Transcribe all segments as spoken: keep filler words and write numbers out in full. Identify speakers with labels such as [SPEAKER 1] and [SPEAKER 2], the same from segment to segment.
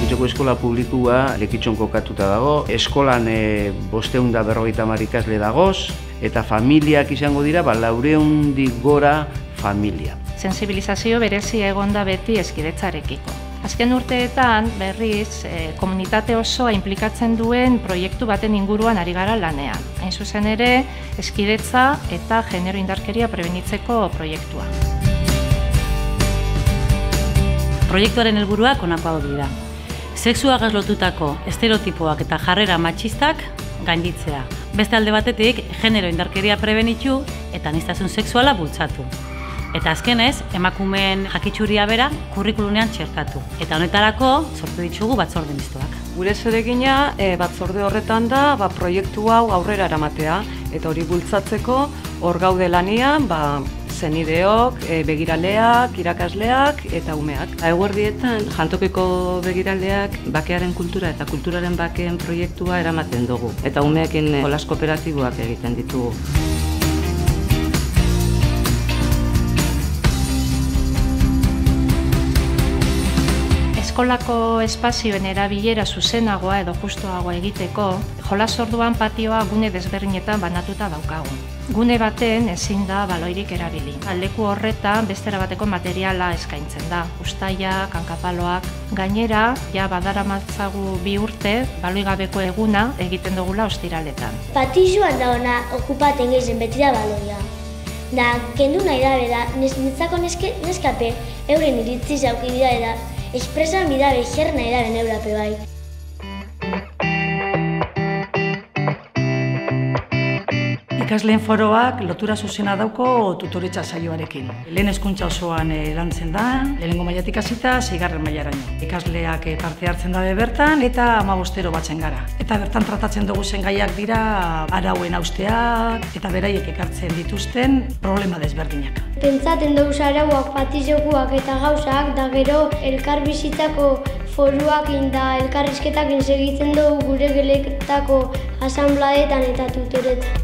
[SPEAKER 1] Lekitxoko eskola publikua Lekitxon kokatuta dago, eskolan e, bosteun da berrogeita hamar ikasle dagoz, eta familiak izango dira, ba, laureundik gora familia.
[SPEAKER 2] Sensibilizazio berezia egonda beti hezkidetzarekiko. Azken urteetan, berriz, eh, komunitate osoa inplikatzen duen proiektu baten inguruan ari gara lanean. Hain zuzen ere, hezkidetza eta genero indarkeria prebenitzeko proiektua.
[SPEAKER 3] Proiektuaren helburuak honakoak dira. Sexuagaz lotutako estereotipoak eta jarrera matxistak gainditzea. Beste alde batetik, genero indarkeria prebenitu eta aniztasun sexuala bultzatu. Eta azkenez, emakumeen jakitsuria bera kurrikulunean txertatu. Eta honetarako sortu ditugu batzorde mistoak.
[SPEAKER 4] Gure zeregina e, batzorde horretan da ba, proiektu hau aurrera eramatea. Eta hori bultzatzeko hor gaude lanian ba, zenideok, e, begiraleak, irakasleak eta umeak.
[SPEAKER 5] Eguerdietan jantokiko begiraleak bakearen kultura eta kulturaren bakeen proiektua eramaten dugu. Eta umeekin jolas kooperatiboak egiten ditugu.
[SPEAKER 2] Eskolako espazioen erabilera zuzenagoa edo justuagoa egiteko, jolas orduan patioa gune desberdinetan banatuta daukagu. Gune baten ezin da baloirik erabili. Leku horretan bestera bateko materiala eskaintzen da. Uztailak, hankapaloak. Gainera, ja badaramatzagu bi urte, baloi gabeko eguna egiten dugula ostiraletan.
[SPEAKER 6] Patioan da ona okupaten gehizen beti da baloia. Da, kendu nahi da beda, netzako neskape euren iritzi zauki bida eda, espresan bidabe, jer nahi da beneurape bai.
[SPEAKER 7] Ikasleen foroak lotura zuzena dauko tutoretza saioarekin. Lehen hezkuntza osoan lantzen da, lehenengo mailatik hasita, seigarren mailaraino. Ikasleak parte hartzen dabe bertan eta hamabostero batzen gara. Eta bertan tratatzen dugu zen gaiak dira arauen hausteak eta beraiek ekartzen dituzten problema desberdinak.
[SPEAKER 6] Pentsaten dugu arauak, patizokuak eta gauzak, da gero elkar bizitzako foruak da elkarrizketak segitzen dugu gure geletako asanbladetan eta tutoretan.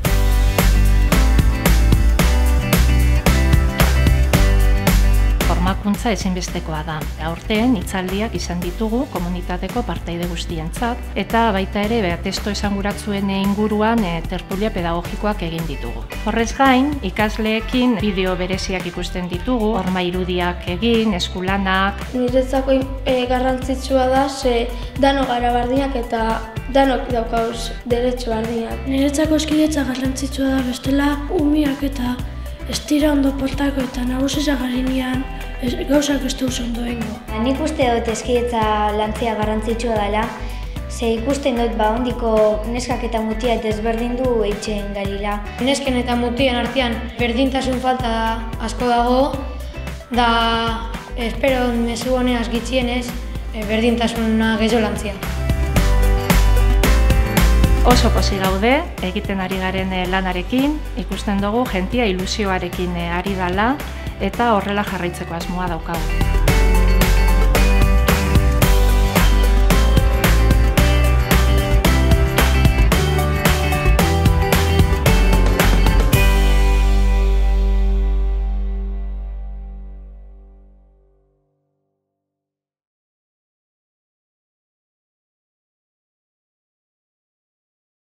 [SPEAKER 2] Formakuntza ezinbestekoa da. Aurten hitzaldiak izan ditugu komunitateko partaide guztientzat eta baita ere testo esanguratsuen inguruan e, tertulia pedagogikoak egin ditugu. Horrez gain, ikasleekin bideo bereziak ikusten ditugu, horma irudiak egin, eskulanak.
[SPEAKER 8] Niretzako e, garrantzitsua da, ze dano gara bardinak eta danok daukauz derecho bardinak. Niretzako hezkidetza garrantzitsua da, bestela umiak eta ez dira ondo portako eta nagusia garinean gauzak ez duz ondo egingo.
[SPEAKER 6] Nik uste dut hezkidetza lantzea garrantzitsua dela, ze ikusten dut ba ondiko neskak eta mutia desberdindu eitzen garila.
[SPEAKER 8] Nesken eta mutien artean berdintasun falta asko dago, da espero mezu honeaz gitxienez berdintasuna gehiago lantzea.
[SPEAKER 2] Oso pozik gaude, egiten ari garen lanarekin, ikusten dugu jentia ilusioarekin ari dela eta horrela jarraitzeko asmoa daukagu.